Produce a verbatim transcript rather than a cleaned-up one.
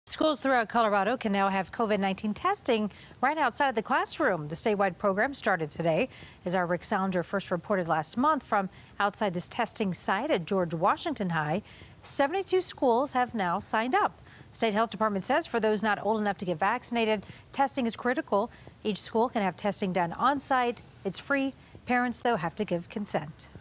Schools throughout Colorado can now have COVID nineteen testing right outside of the classroom. The statewide program started today, as our Rick Sounder first reported last month from outside this testing site at George Washington High. seventy-two schools have now signed up. State Health Department says for those not old enough to get vaccinated, testing is critical. Each school can have testing done on site. It's free. Parents, though, have to give consent.